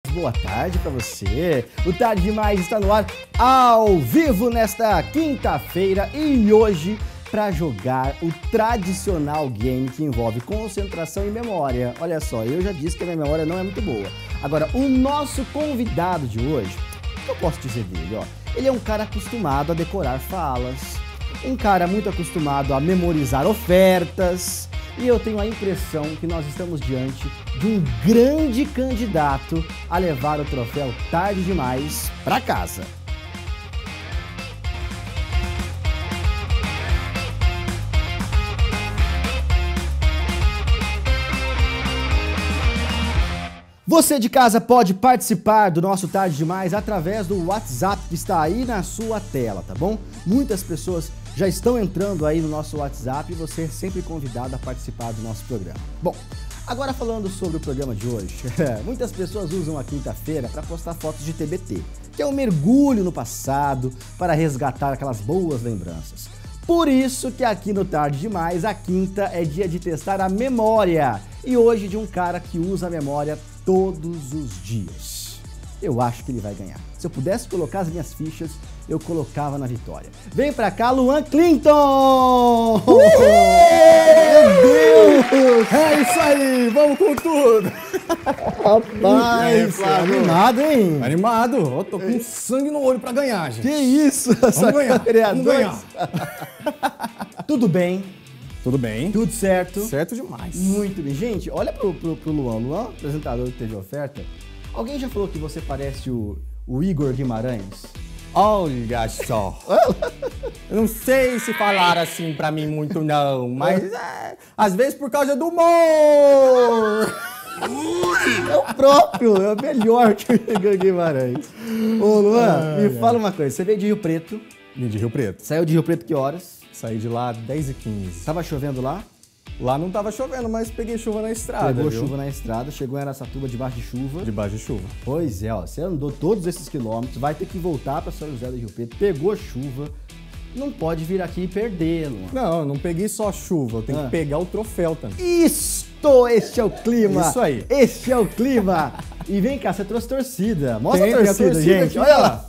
muito boa tarde para você. O Tarde Demais está no ar ao vivo nesta quinta-feira e hoje para jogar o tradicional game que envolve concentração e memória. Olha só, eu já disse que a minha memória não é muito boa. Agora, o nosso convidado de hoje, o que eu posso dizer dele? Ó, ele é um cara acostumado a decorar falas, um cara muito acostumado a memorizar ofertas. E eu tenho a impressão que nós estamos diante de um grande candidato a levar o troféu Tarde Demais para casa. Você de casa pode participar do nosso Tarde Demais através do WhatsApp que está aí na sua tela, tá bom? Muitas pessoas já estão entrando aí no nosso WhatsApp e você é sempre convidado a participar do nosso programa. Bom, agora falando sobre o programa de hoje, muitas pessoas usam a quinta-feira para postar fotos de TBT, que é um mergulho no passado para resgatar aquelas boas lembranças. Por isso que aqui no Tarde Demais, a quinta é dia de testar a memória. E hoje de um cara que usa a memória todos os dias. Eu acho que ele vai ganhar. Se eu pudesse colocar as minhas fichas, eu colocava na vitória. Vem pra cá, Luan Clinton! Meu Deus! É isso aí, vamos com tudo! Rapaz, animado, hein? Animado, eu tô com sangue no olho pra ganhar, gente. Que isso? Vamos ganhar, vamos ganhar. Tudo bem? Tudo bem. Tudo certo? Certo demais. Muito bem. Gente, olha pro Luan. Luan, apresentador do TV Oferta. Alguém já falou que você parece o Igor Guimarães? Olha só. Eu não sei se falaram assim pra mim muito não, mas às vezes por causa do humor. É o próprio, é o melhor que o Igor Guimarães. Ô Luan, me fala uma coisa. Você veio de Rio Preto. Vim de Rio Preto. Saiu de Rio Preto que horas? Saí de lá 10h15. Tava chovendo lá? Lá não tava chovendo, mas peguei chuva na estrada. Pegou chuva na estrada, chegou em Araçatuba debaixo de chuva. Debaixo de chuva. Pois é, ó, você andou todos esses quilômetros, vai ter que voltar para São José do Rio Preto, pegou chuva, não pode vir aqui e perder, Luan. Não, eu não peguei só chuva, eu tenho que pegar o troféu também. Este é o clima! Isso aí. Este é o clima! E vem cá, você trouxe torcida. Mostra a torcida, torcida gente, aqui, olha lá.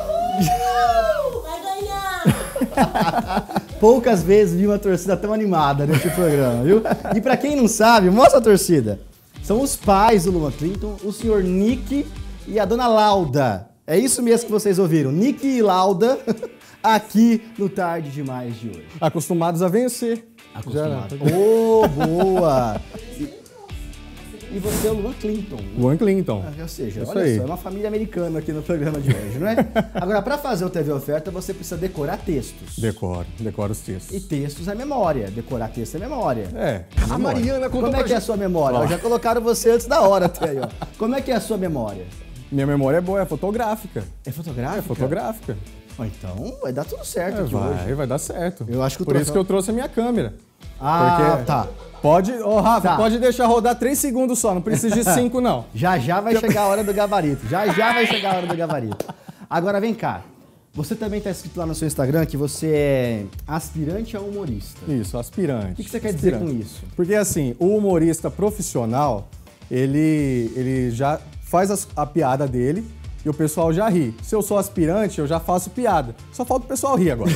Vai ganhar! Poucas vezes vi uma torcida tão animada nesse programa, viu? E pra quem não sabe, mostra a torcida. São os pais do Luan Clinton, o senhor Nick e a dona Lauda. É isso mesmo que vocês ouviram, Nick e Lauda, aqui no Tarde Demais de hoje. Acostumados a vencer. Acostumado. Oh, boa! E você é o Luan Clinton. Luan Clinton. Ou seja, Isso olha aí. só, é uma família americana aqui no programa de hoje, não é? Agora, para fazer o TV Oferta, você precisa decorar textos. Decoro os textos. E textos é memória. Decorar texto é memória. É. Memória. A Mariana contou Como é que é a sua memória? Ó. Já colocaram você antes da hora até aí, ó. Como é que é a sua memória? Minha memória é boa, é fotográfica. É fotográfica? É fotográfica. Ó, então, vai dar tudo certo aqui hoje. Vai dar certo. Eu acho que o Por isso troféu- que eu trouxe a minha câmera. Ah, Porque tá. Pode, Rafa, Tá. pode deixar rodar 3 segundos só, não precisa de 5 não. Já vai chegar a hora do gabarito. Já vai chegar a hora do gabarito. Agora, vem cá. Você também está escrito lá no seu Instagram que você é aspirante a humorista. Isso, aspirante. O que você quer dizer com isso? Porque assim, o humorista profissional, ele já faz a piada dele e o pessoal já ri. Se eu sou aspirante, eu já faço piada. Só falta o pessoal rir agora.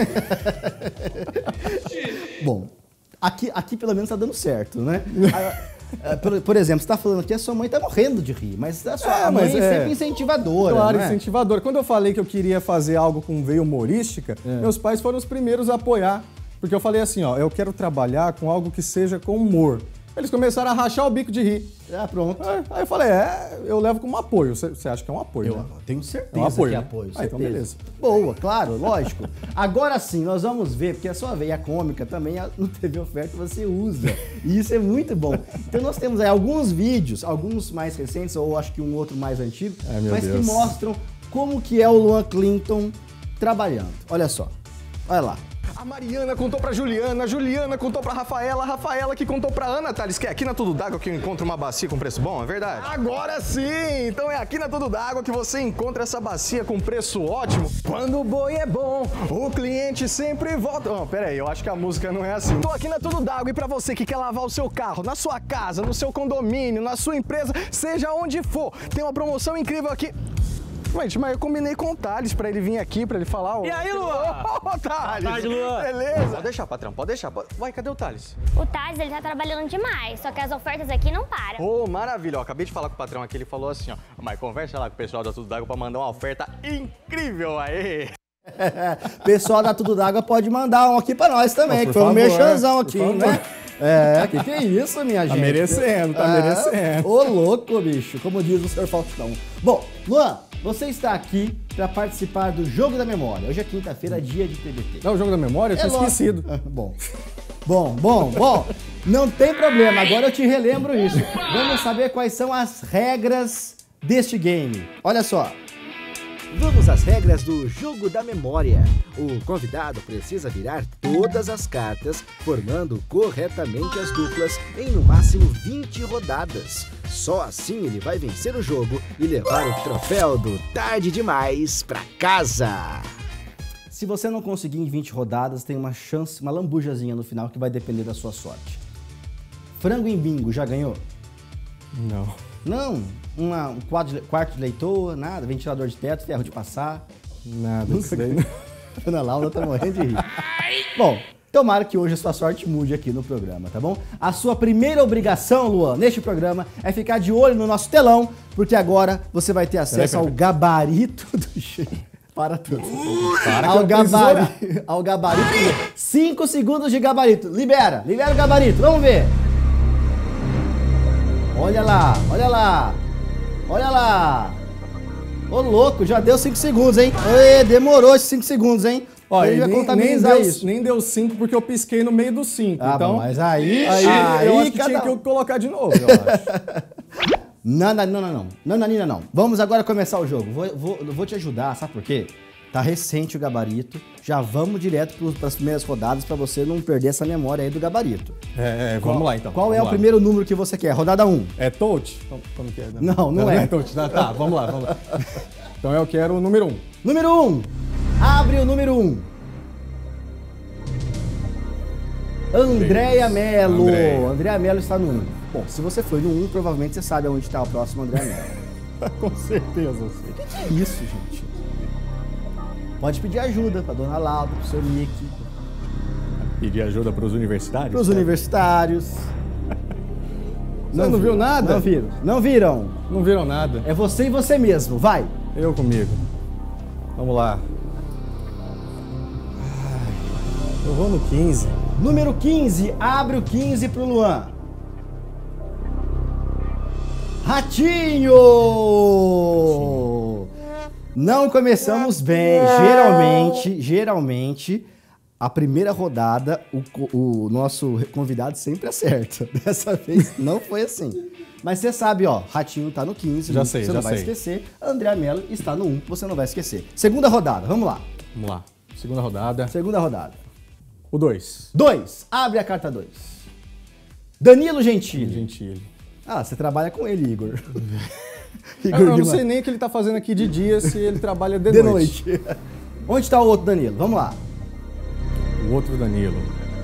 Bom, aqui pelo menos tá dando certo, né? Por exemplo, você tá falando aqui, a sua mãe tá morrendo de rir, mas a sua mãe mas é é. sempre incentivadora, Claro, não é? incentivador. Quando eu falei que eu queria fazer algo com veia humorística, meus pais foram os primeiros a apoiar. Porque eu falei assim, ó, eu quero trabalhar com algo que seja com humor. Eles começaram a rachar o bico de rir. Ah, pronto. Aí eu falei, eu levo como apoio. Você acha que é um apoio, Eu né? tenho certeza É um apoio, que é né? apoio, Ah, então certeza. beleza. Boa, claro, lógico. Agora sim, nós vamos ver, porque a sua veia cômica também no TV Oferta você usa. E isso é muito bom. Então nós temos aí alguns vídeos, alguns mais recentes, ou acho que um outro mais antigo, Ai, meu mas que Deus. mostram como que é o Luan Clinton trabalhando. Olha só, olha lá. A Mariana contou pra Juliana, a Juliana contou pra Rafaela, a Rafaela que contou pra Ana, Thales, que é aqui na Tudo d'Água que eu encontro uma bacia com preço bom, é verdade? Agora sim! Então é aqui na Tudo d'Água que você encontra essa bacia com preço ótimo. Quando o boi é bom, o cliente sempre volta. Oh, pera aí, eu acho que a música não é assim. Tô aqui na Tudo d'Água e pra você que quer lavar o seu carro, na sua casa, no seu condomínio, na sua empresa, seja onde for, tem uma promoção incrível aqui. Gente, mas eu combinei com o Thales pra ele vir aqui, pra ele falar... E aí, Luan? Ô, Thales! Boa tarde, Luan. Beleza? Pode deixar, patrão, pode deixar. Vai, cadê o Thales? O Thales, ele tá trabalhando demais, só que as ofertas aqui não param. Ô, maravilha, ó, acabei de falar com o patrão aqui, ele falou assim, ó, mas conversa lá com o pessoal da Tudo d'Água pra mandar uma oferta incrível aí. Pessoal da Tudo d'Água pode mandar um aqui pra nós também, que foi um favor, merchanzão aqui, por né? Que é isso, minha gente? Tá merecendo, tá merecendo. Ô, louco, bicho, como diz o Sr. Faustão. Bom, Luan, você está aqui para participar do Jogo da Memória. Hoje é quinta-feira, dia de TBT. Não, o Jogo da Memória? Eu tinha esquecido. Bom. Não tem problema, agora eu te relembro isso. Vamos saber quais são as regras deste game. Olha só. Vamos às regras do Jogo da Memória. O convidado precisa virar todas as cartas, formando corretamente as duplas em no máximo 20 rodadas. Só assim ele vai vencer o jogo e levar o troféu do Tarde Demais pra casa. Se você não conseguir em 20 rodadas, tem uma chance, uma lambujazinha no final que vai depender da sua sorte. Frango em bingo, já ganhou? Não. Não? Um quarto de leitor, nada, ventilador de teto, ferro de passar. Nada disso daí. Ana Laura tá morrendo de rir. Bom, tomara que hoje a sua sorte mude aqui no programa, tá bom? A sua primeira obrigação, Luan, neste programa é ficar de olho no nosso telão, porque agora você vai ter acesso ao gabarito do jeito. Para tudo. Ao gabarito. 5 segundos de gabarito. Libera o gabarito, vamos ver. Olha lá. Ô, louco, já deu 5 segundos, hein? Demorou esses 5 segundos, hein? Ó, ele vai contabilizar isso. Nem deu 5 porque eu pisquei no meio dos 5. Ah, então, bom, mas aí eu acho que tinha que eu colocar de novo, eu acho. Não. Vamos agora começar o jogo. Vou te ajudar, sabe por quê? Tá recente o gabarito. Já vamos direto para as primeiras rodadas para você não perder essa memória aí do gabarito. Vamos lá então. Qual é o primeiro número que você quer? Rodada 1. É touch? Como que é? Não é. É touch. Tá, vamos lá. Então eu quero o número 1. Número 1. Abre o número 1. Andréia Mello. Andréia Mello está no 1. Bom, se você foi no 1, provavelmente você sabe aonde está o próximo Andréia Mello. Com certeza, eu sei. O que é isso, gente? Pode pedir ajuda para dona Laura, pro seu Nick. Pedir ajuda para os universitários? Para os universitários. Você não viu nada? Não viram? Não viram nada. É você e você mesmo, vai. Eu comigo. Vamos lá. Eu vou no 15. Número 15, abre o 15 pro Luan. Ratinho! Não começamos bem. Geralmente, a primeira rodada, o nosso convidado sempre acerta. Dessa vez não foi assim. Mas você sabe, ó, Ratinho tá no 15, você não vai esquecer. Andréia Mello está no 1, você não vai esquecer. Segunda rodada, vamos lá. Vamos lá. Segunda rodada. O 2. 2, abre a carta 2. Danilo Gentili. Gentili. Ah, você trabalha com ele, Igor. Eu não sei nem o que ele tá fazendo aqui de dia, se ele trabalha de noite. Onde tá o outro Danilo? Vamos lá. O outro Danilo.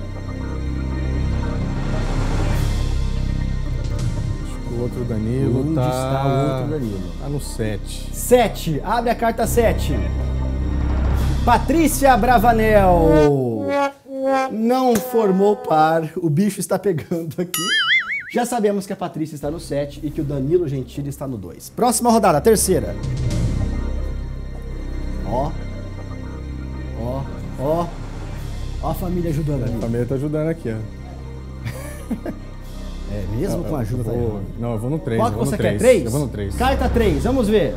Acho que o outro Danilo Onde está o outro Danilo? Tá no 7. 7, abre a carta 7. Patrícia Bravanel. Não formou par, o bicho está pegando aqui. Já sabemos que a Patrícia está no 7 e que o Danilo Gentili está no 2. Próxima rodada, terceira. Ó a família ajudando ali. A família tá ajudando aqui, ó. É, mesmo com a ajuda tá ajudando. Não, eu vou no 3. Qual que você quer? 3? Eu vou no 3. Carta 3, vamos ver.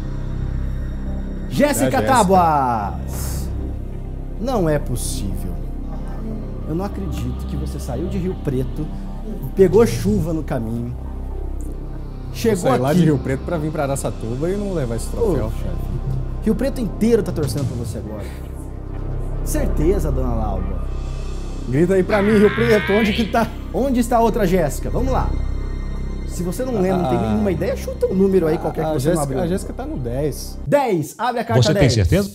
Jéssica Tábuas. Não é possível. Eu não acredito que você saiu de Rio Preto, pegou chuva no caminho, chegou aqui... lá de Rio Preto pra vir pra Araçatuba e não levar esse troféu. Rio Preto inteiro tá torcendo pra você agora. Certeza, dona Laura. Grita aí pra mim, Rio Preto, onde que tá? Onde está a outra Jéssica? Vamos lá. Se você não lembra, não tem nenhuma ideia, chuta um número aí qualquer que você não abriu. A Jéssica tá no 10. 10, abre a carta Você 10. tem certeza?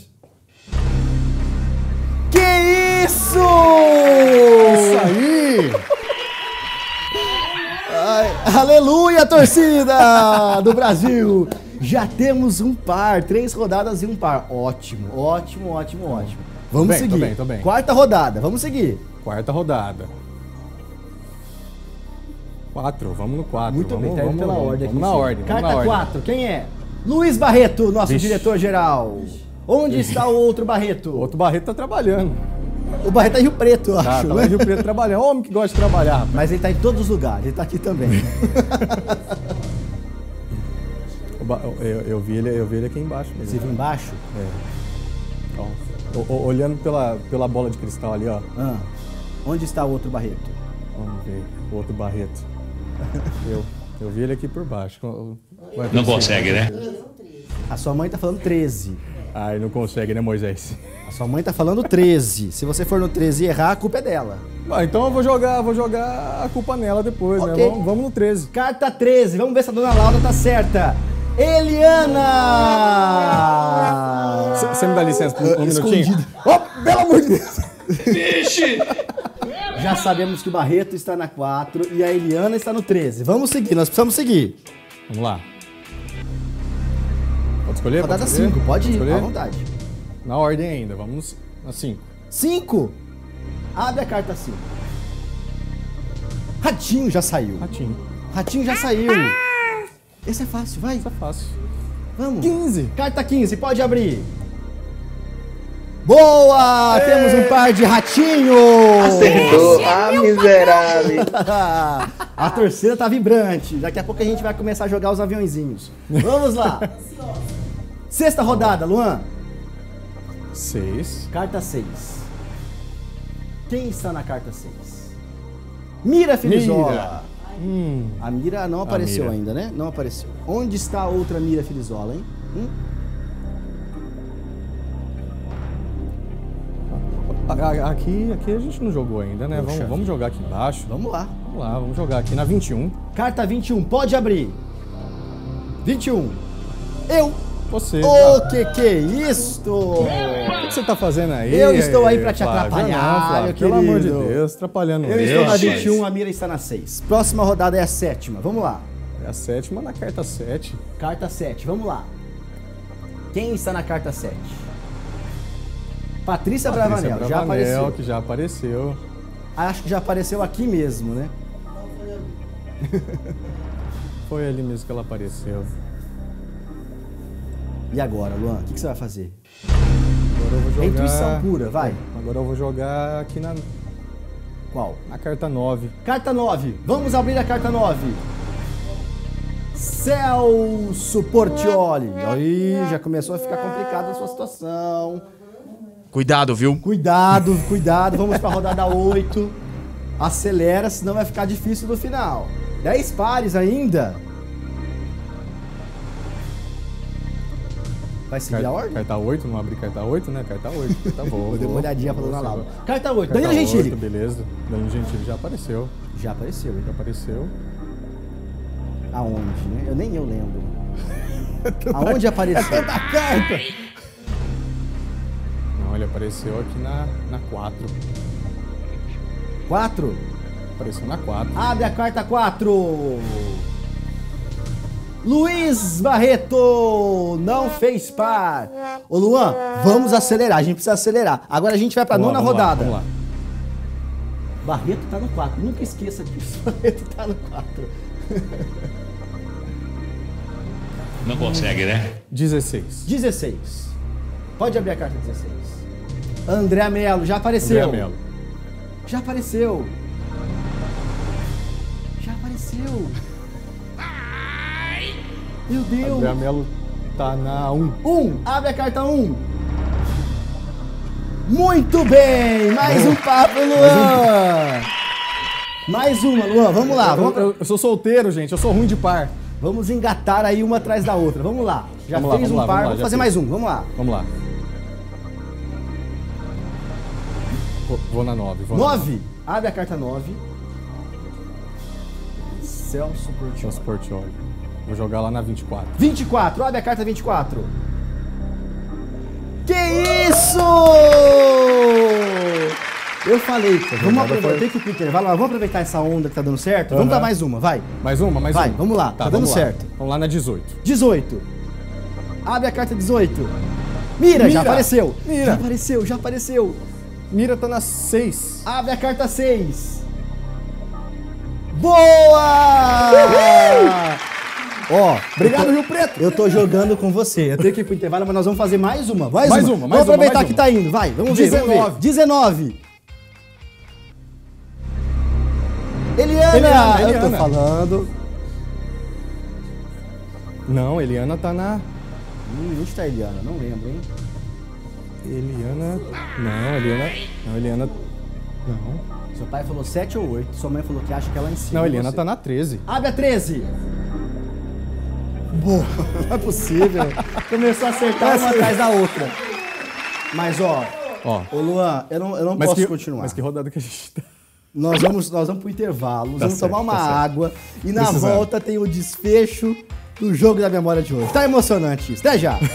Que isso? Isso aí! Ai, aleluia, torcida do Brasil! Já temos um par, 3 rodadas e um par. Ótimo, ótimo, ótimo, ótimo. Vamos seguir. Tô bem. Quarta rodada, vamos seguir. Quarta rodada. 4, vamos no 4. Muito bem, tá indo pela ordem aqui. Vamos na ordem. Carta 4, quem é? Luiz Barreto, nosso diretor-geral. Onde está o outro Barreto? O outro Barreto tá trabalhando. O Barreto é Rio Preto, eu acho. Tá lá em Rio Preto trabalhando. Homem que gosta de trabalhar, rapaz. Mas ele tá em todos os lugares, ele tá aqui também. Eu vi ele aqui embaixo mesmo. Você viu embaixo? É. Ó, olhando pela bola de cristal ali, ó. Onde está o outro Barreto? Vamos ver. O outro Barreto. Eu vi ele aqui por baixo. Não consegue, né? A sua mãe tá falando 13. Ai, não consegue, né, Moisés? A sua mãe tá falando 13. Se você for no 13 e errar, a culpa é dela. Então eu vou jogar a culpa nela depois, Ok. né? Vamos no 13. Carta 13, vamos ver se a dona Laura tá certa. Eliana! Você me dá licença por um minutinho? Escondido. Oh, pelo amor de Deus! Vixe! Já sabemos que o Barreto está na 4 e a Eliana está no 13. Vamos seguir, nós precisamos seguir. Vamos lá. Pode escolher? Rodada 5, pode ir, escolher? à vontade. Na ordem ainda, vamos na 5. 5. Abre a carta 5. Ratinho já saiu. Ratinho. Ratinho já saiu. Esse é fácil, vai. Isso é fácil. Vamos. 15. Carta 15, pode abrir. Boa! Temos um par de ratinhos! Acertou, miserável. A torcida tá vibrante. Daqui a pouco a gente vai começar a jogar os aviãozinhos. Vamos lá. Sexta rodada, Luan. 6. Carta 6. Quem está na carta 6? Mira Filizola. A Mira não apareceu Mira. ainda, né? Não apareceu. Onde está a outra Mira Filizola, hein? Aqui a gente não jogou ainda, né? Poxa Vamos jogar aqui embaixo. Vamos lá. Vamos lá, vamos jogar aqui na 21. Carta 21, pode abrir. 21. Eu. Você. O que é isto? O que você tá fazendo aí? Eu estou aí pra te Flávio? atrapalhar, Não, Flávio, meu pelo amor de querido. Deus, atrapalhando Eu mesmo. estou na 21, a Mira está na 6. Próxima rodada é a 7ª. Vamos lá. É a 7ª na carta 7. Carta 7, vamos lá. Quem está na carta 7? Patrícia Bravanel, já apareceu. Que já apareceu. Acho que já apareceu aqui mesmo, né? Foi ali mesmo que ela apareceu. E agora, Luan, o que você vai fazer? Agora eu vou jogar... É intuição pura, vai. Agora eu vou jogar aqui Qual? na carta 9. Carta 9. Vamos abrir a carta 9. Celso Portioli. Aí, já começou a ficar complicada a sua situação. Cuidado, viu? Cuidado, cuidado. Vamos para a rodada 8. Acelera, senão vai ficar difícil no final. 10 pares ainda. Vai seguir a ordem? Carta 8, não abri carta 8, né? Carta 8. Tá bom. Vou dar uma olhadinha pra dona Laura. Carta 8. Carta Danilo Gentili. 8, beleza. Danilo Gentili já apareceu. Já apareceu, hein? Já apareceu. Aonde, né? Nem eu lembro. Aonde apareceu? É tanta carta! Não, ele apareceu aqui na 4. 4. Apareceu na 4. Abre a carta 4. Luiz Barreto não fez par. Ô Luan, vamos acelerar. A gente precisa acelerar. Agora a gente vai pra nona rodada. Vamos lá. Barreto tá no 4. Nunca esqueça disso. Barreto tá no 4. Não consegue, né? 16. 16. Pode abrir a carta 16. André Melo, já apareceu. André Melo. Já apareceu. Já apareceu. Meu Deus. André Melo tá na 1. 1. Abre a carta 1. Muito bem. Mais um papo, Luan. Mais uma, Luan. Vamos lá. Eu sou solteiro, gente. Eu sou ruim de par. Vamos engatar aí uma atrás da outra. Vamos lá. Já Vamos lá, fez vamos um lá, par. vamos lá, Vamos já fazer fez. mais um. Vamos lá. Vamos lá. Vou na 9. 9. Abre a carta 9. Celso Portiolli. Celso Portiolli. Vou jogar lá na 24. 24. Abre a carta 24. Que isso! Eu falei, vamos aproveitar que o intervalo, vamos aproveitar essa onda que tá dando certo? Vamos dar mais uma, vai. Mais uma? Vai, vamos lá, tá dando certo. Vamos lá na 18. 18. Abre a carta 18. Mira, já apareceu. Já apareceu. Mira tá na 6. Abre a carta 6. Boa! Ó, obrigado, Rio Preto. Eu tô jogando com você. Eu tenho que ir pro intervalo, mas nós vamos fazer mais uma. Mais uma. Vamos aproveitar que tá indo. Vai, vamos ver. 19. Eliana. Eu tô falando. Não, Eliana tá na... Onde tá a Eliana? Não lembro, hein? Eliana... Não, Eliana... Não. Seu pai falou 7 ou 8. Sua mãe falou que acha que ela ensina. Não, Eliana tá na 13. Abre a 13. Boa, não é possível. Começou a acertar uma atrás da outra. Mas, ó, ô Luan, eu não posso continuar. Mas que rodada que a gente tá? Nós vamos pro intervalo, vamos tomar uma água e na volta tem o desfecho do jogo da memória de hoje. Tá emocionante isso. Até já!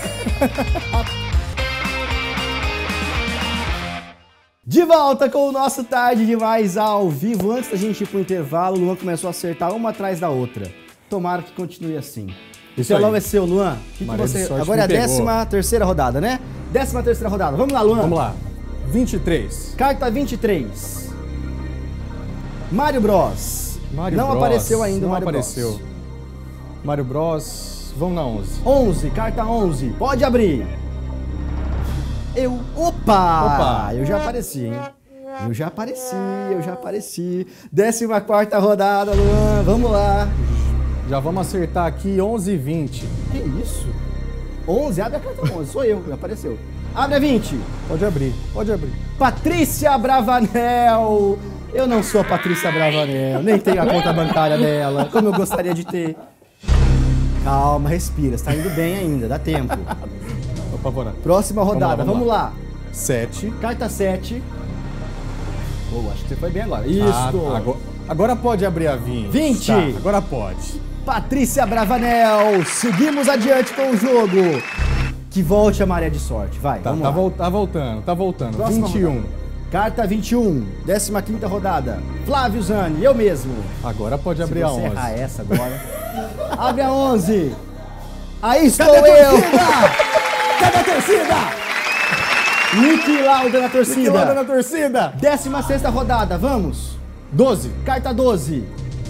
De volta com o nosso Tarde Demais ao vivo. Antes da gente ir pro intervalo, o Luan começou a acertar uma atrás da outra. Tomara que continue assim. O telão é seu, Luan. Agora é a 13ª rodada, né? 13ª rodada. Vamos lá, Luan. Vamos lá. 23. Carta 23. Mário Bros. Não apareceu ainda o Mário Bros. Mário Bros. Vamos na 11. 11, carta 11. Pode abrir. Opa! Eu já apareci, hein? Eu já apareci. 14ª rodada, Luan. Vamos lá. Já vamos acertar aqui 11 e 20. Que isso? 11? Abre a carta 11. Sou eu, já apareceu. Abre a 20. Pode abrir. Patrícia Bravanel. Eu não sou a Patrícia Bravanel, nem tenho a conta bancária dela, como eu gostaria de ter. Calma, respira, você tá indo bem ainda, dá tempo. Tô apavorado. Próxima rodada, vamos lá. 7. Carta 7. Boa, acho que você foi bem agora. Isso. Agora pode abrir a 20. 20. Tá, agora pode. Patrícia Bravanel. Seguimos adiante com o jogo. Que volte a maré de sorte. Vai, vamos lá. Tá voltando. Próxima 21. Rodada. Carta 21. 15ª rodada. Flávio Zani, eu mesmo. Agora pode abrir a 11. Errar essa agora. Abre a 11. Aí estou eu. Cadê a torcida? Nick Lauda na torcida. 16ª rodada, vamos. 12. Carta 12.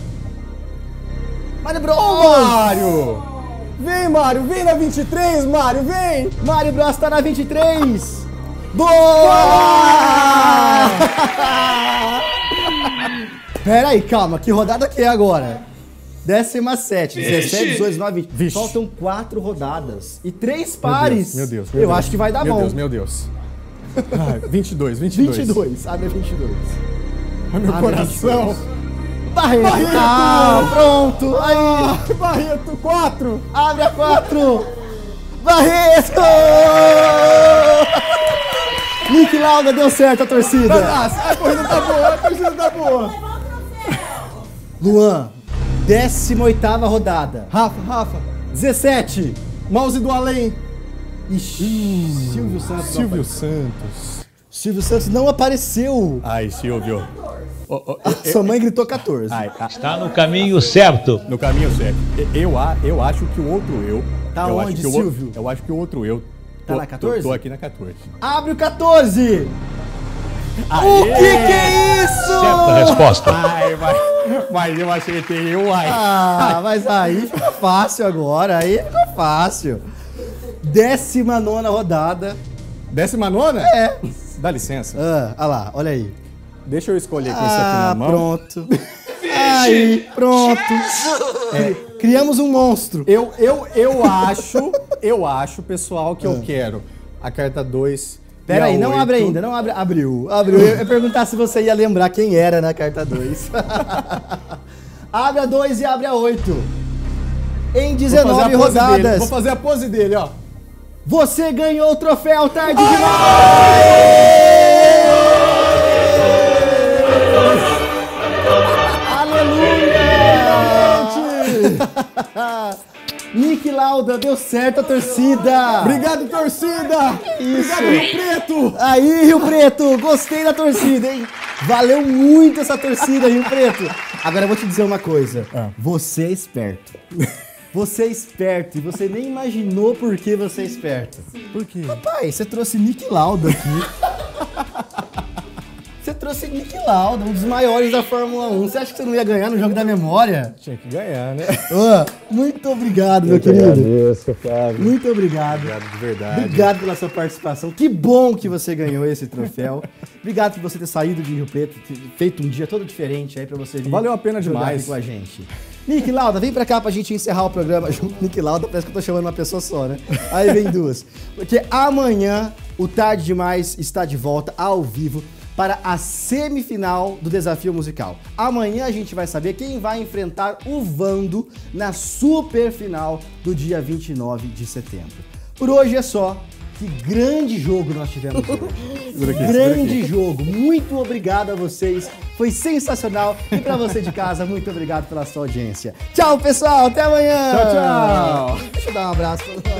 Mário Bros. Mário! Vem, Mário! Vem na 23, Mário! Vem! Mário Bros tá na 23. Boa! Pera aí, calma. Que rodada que é agora? 17, 17, 18, 19, 20. Faltam 4 rodadas. E 3 pares. Meu Deus. Eu acho que vai dar bom. Meu Deus. 22. 22. Abre a 22. Ai, meu coração. Barreto. Pronto. Aí. Barreto, 4. Abre a 4. Barreto. Nick Lauda, deu certo a torcida. A corrida tá boa, a torcida tá boa. Luan, 18ª rodada. Rafa. 17. Mouse do além. Ixi, Silvio Santos não apareceu. Ai, Silvio. Sua mãe gritou 14. Está no caminho certo. No caminho certo. Eu acho que o outro eu... Tá onde, Silvio? Eu acho que o outro eu... Tá na 14? Tô aqui na 14. Abre o 14. O que é isso? Certa resposta. Mas eu acertei o ai. Mas aí ficou fácil agora. Aí ficou fácil. 19ª rodada. 19ª? É. Dá licença. Olha lá, olha aí. Deixa eu escolher com isso aqui na mão. Pronto. Aí, pronto. Criamos um monstro. Eu acho, pessoal, que eu quero a carta 2. Pera aí, não abre ainda, não abre. Abriu. Eu ia perguntar se você ia lembrar quem era na carta 2. Abre a 2 e abre a 8. Em 19 rodadas. Vou fazer a pose dele, ó. Você ganhou o troféu Tarde Demais! Nick Lauda, deu certo a torcida! Obrigado, torcida! Isso. Obrigado, Rio Preto! Aí, Rio Preto, gostei da torcida, hein? Valeu muito essa torcida, Rio Preto. Agora eu vou te dizer uma coisa. Você é esperto. Você é esperto e você nem imaginou por que você é esperto. Por quê? Rapaz, você trouxe Nick Lauda aqui. Você trouxe Nick Lauda, um dos maiores da Fórmula 1. Você acha que você não ia ganhar no jogo da memória? Tinha que ganhar, né? Muito obrigado, meu querido. Agradeço, Fábio. Muito obrigado. Obrigado de verdade. Obrigado pela sua participação. Que bom que você ganhou esse troféu. Obrigado por você ter saído de Rio Preto, feito um dia todo diferente aí pra você vir. Valeu a pena jogar demais. aqui com a gente. Nick Lauda, vem pra cá pra gente encerrar o programa. Nick Lauda, parece que eu tô chamando uma pessoa só, né? Aí vem duas. Porque amanhã o Tarde Demais está de volta ao vivo para a semifinal do Desafio Musical. Amanhã a gente vai saber quem vai enfrentar o Vando na superfinal do dia 29 de setembro. Por hoje é só. Que grande jogo nós tivemos hoje. Grande jogo. Muito obrigado a vocês. Foi sensacional. E para você de casa, muito obrigado pela sua audiência. Tchau, pessoal. Até amanhã. Tchau, tchau. Deixa eu dar um abraço.